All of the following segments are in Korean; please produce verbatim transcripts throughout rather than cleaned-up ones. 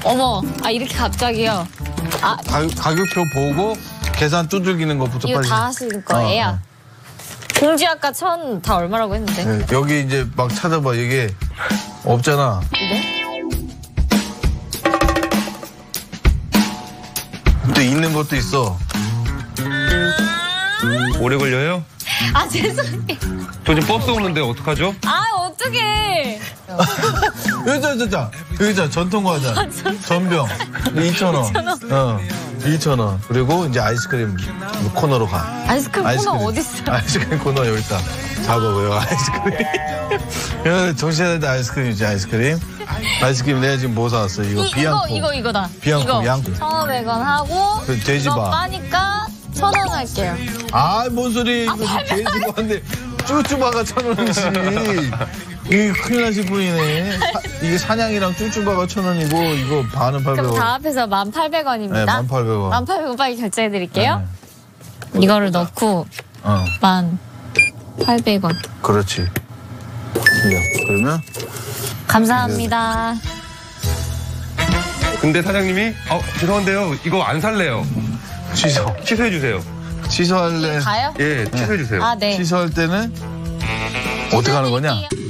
어머, 아 이렇게 갑자기요. 아 가, 가격표 보고 계산 두들기는 것부터 이거 빨리. 다 하시는 거예요? 어, 어. 공지 아까 천 다 얼마라고 했는데? 네, 여기 이제 막 찾아봐. 이게 없잖아. 네? 또 있는 것도 있어. 오래 걸려요? 아 죄송해요. 저 지금 버스 오는데 어떡하죠? 아 어떡해. 여기자, 여기자. 여기자, 전통과자. 전병. 이천 원. 어, 이천 원. 그리고 이제 아이스크림 코너로 가. 아이스크림, 코너 어디 있어? 아이스크림 코너 여기 있다. 잡아봐요, 아이스크림. 여기 정신차릴 아이스크림이지, 아이스크림. 아이스크림 내가 지금 뭐 사왔어? 이거 이, 비앙코. 이거, 이거, 이거다. 비앙코, 이거. 양코. 천오백 원 하고. 그 돼지바. 이거 빠니까 천 원 할게요. 아, 뭔 소리. 아, 돼지바인데 쭈쭈바가 천 원이지. 이게 큰일 나실 분이네. 사, 이게 사냥이랑 쭈쭈바가 천 원이고, 이거 반은 팔백 원. 그럼 다 합해서 만 팔백 원입니다. 네, 만 팔백 원. 만 팔백 원 빨리 결제해드릴게요. 네. 이거를 넣고 어, 만 팔백 원. 그렇지. 그래, 그러면 감사합니다. 근데 사장님이 어, 죄송한데요. 이거 안 살래요. 취소. 취소해 주세요. 취소할래. 가요? 예, 취소해 주세요. 아, 네. 취소할 때는 어떻게 하는 거냐?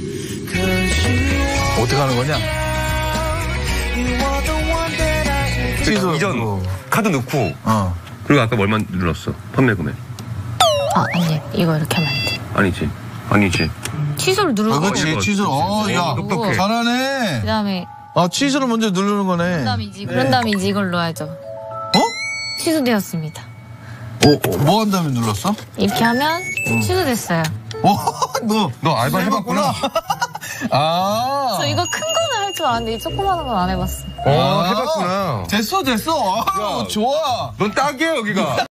어떻게 하는 거냐? 취소. 이전 어. 카드 넣고 어. 그리고 아까 얼마 눌렀어? 판매 금액. 아, 아니, 이거 이렇게 하면 안 돼. 아니지. 아니지. 취소를 누르고. 아, 그렇지. 이거 취소. 어, 야, 똑똑해. 잘하네. 그 다음에, 아, 취소를 먼저 누르는 거네. 그런 다음이지. 그런 다음에 이제 이걸 넣어야죠. 어? 취소되었습니다. 어, 어, 뭐 한 다음에 눌렀어? 이렇게 하면 취소됐어요. 어, 너. 너 알바 해봤구나. 아. 저 이거 큰 거는 할 줄 아는데 이 조그마한 건 안 해봤어. 어, 해봤구나. 됐어, 됐어. 아, 야. 좋아. 넌 딱이야, 여기가.